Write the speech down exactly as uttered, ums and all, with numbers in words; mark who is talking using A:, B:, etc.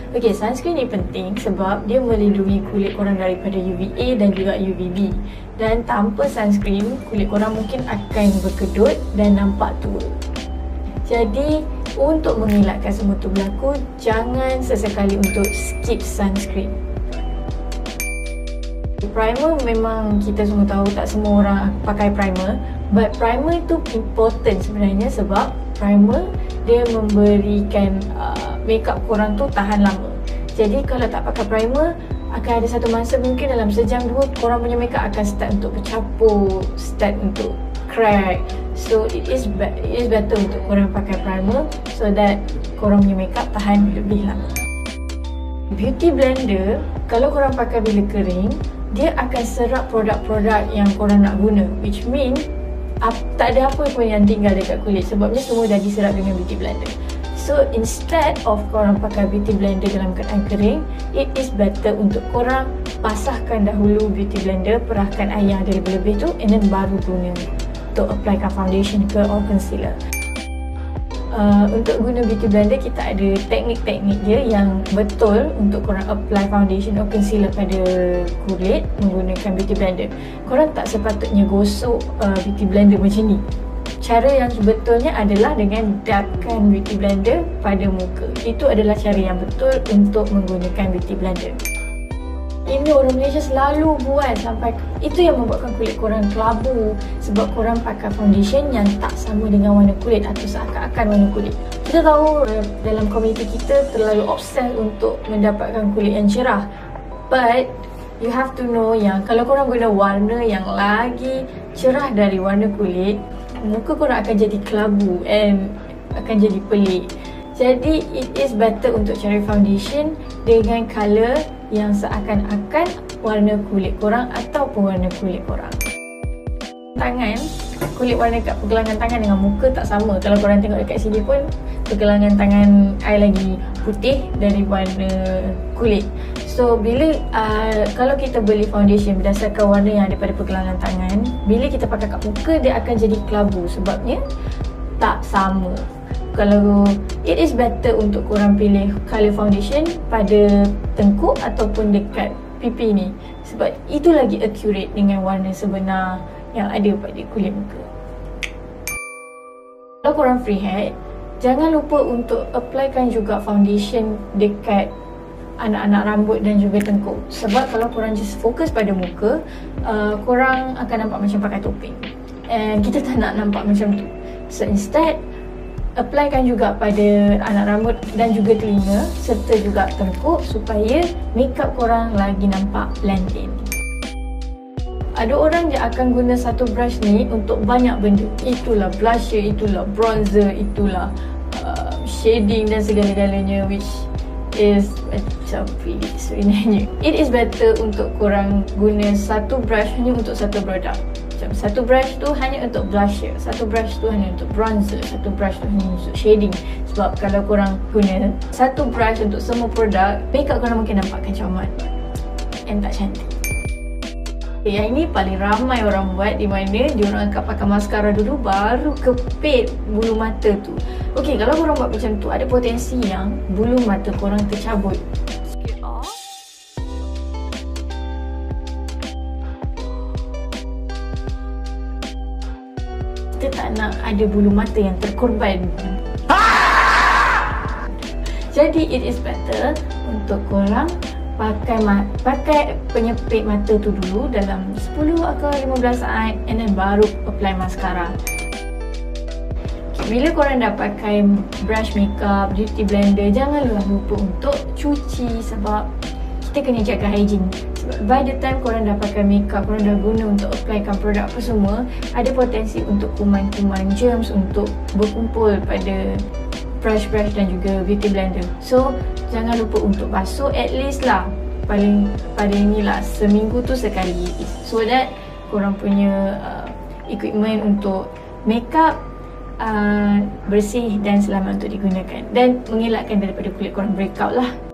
A: Okey, sunscreen ni penting sebab dia melindungi kulit korang daripada U V A dan juga U V B. Dan tanpa sunscreen, kulit korang mungkin akan berkedut dan nampak tua. Jadi, untuk mengelakkan semua itu berlaku, jangan sesekali untuk skip sunscreen. Primer memang kita semua tahu tak semua orang pakai primer, but primer itu important sebenarnya sebab primer dia memberikan uh, makeup korang tu tahan lama. Jadi kalau tak pakai primer, akan ada satu masa mungkin dalam sejam dua korang punya makeup akan start untuk bercapur, start untuk crack. So it is be it is better untuk korang pakai primer so that korang punya makeup tahan lebih lama. Beauty blender, kalau korang pakai bila kering, dia akan serap produk-produk yang korang nak guna, which mean Ap, tak ada apa pun yang tinggal dekat kulit sebabnya semua dah diserap dengan beauty blender. So instead of korang pakai beauty blender dalam keadaan kering, it is better untuk korang basahkan dahulu beauty blender, perahkan air yang ada lebih-lebih tu, and then baru guna untuk applykan foundation ke or concealer. Uh, untuk guna beauty blender, kita ada teknik-teknik dia yang betul untuk korang apply foundation or concealer pada kulit menggunakan beauty blender. Korang tak sepatutnya gosok uh, beauty blender macam ni. Cara yang sebetulnya adalah dengan dapkan beauty blender pada muka. Itu adalah cara yang betul untuk menggunakan beauty blender. Ini orang Malaysia selalu buat sampai itu yang membuatkan kulit korang kelabu sebab korang pakai foundation yang tak sama dengan warna kulit atau seakan-akan warna kulit. Kita tahu dalam komuniti kita terlalu obses untuk mendapatkan kulit yang cerah, but you have to know yang kalau korang guna warna yang lagi cerah dari warna kulit, muka korang akan jadi kelabu and akan jadi pelik. Jadi it is better untuk cari foundation dengan colour yang seakan-akan warna kulit korang ataupun warna kulit korang. Tangan, kulit warna kat pergelangan tangan dengan muka tak sama. Kalau korang tengok dekat sini pun, pergelangan tangan I lagi putih dari warna kulit. So bila uh, kalau kita beli foundation berdasarkan warna yang ada pada pergelangan tangan, bila kita pakai kat muka, dia akan jadi kelabu sebabnya tak sama. Kalau it is better untuk korang pilih colour foundation pada tengkuk ataupun dekat pipi ni sebab itu lagi accurate dengan warna sebenar yang ada pada kulit muka. Kalau korang free head, jangan lupa untuk applykan juga foundation dekat anak-anak rambut dan juga tengkuk sebab kalau korang just fokus pada muka, uh, korang akan nampak macam pakai topeng and kita tak nak nampak macam tu. So instead, applykan juga pada anak rambut dan juga telinga serta juga tengkuk supaya makeup korang lagi nampak blend in. Ada orang je akan guna satu brush ni untuk banyak benda. Itulah blusher, itulah bronzer, itulah uh, shading dan segala-galanya, which is macam pelik sebenarnya. It is better untuk korang guna satu brush hanya untuk satu produk. Macam satu brush tu hanya untuk blusher, satu brush tu hanya untuk bronzer, satu brush tu hanya untuk shading. Sebab kalau korang guna satu brush untuk semua produk, makeup korang mungkin nampak kecaman and tak cantik. Okay, yang ini paling ramai orang buat, di mana diorang akan pakai mascara dulu baru kepit bulu mata tu. Okay, kalau korang buat macam tu, ada potensi yang bulu mata korang tercabut. Kita tak nak ada bulu mata yang terkorban. Jadi it is better untuk korang pakai pakai penyepit mata tu dulu dalam sepuluh atau lima belas saat and then baru apply mascara. Bila korang dah pakai brush makeup, beauty blender, janganlah lupa untuk cuci sebab kita kena jaga hygiene. By the time korang dah pakai makeup, korang dah guna untuk applykan produk apa semua, ada potensi untuk kuman-kuman germs untuk berkumpul pada brush-brush dan juga beauty blender. So, jangan lupa untuk basuh at least lah paling pada inilah seminggu tu sekali, so that korang punya uh, equipment untuk makeup uh, bersih dan selamat untuk digunakan dan mengelakkan daripada kulit korang breakout lah.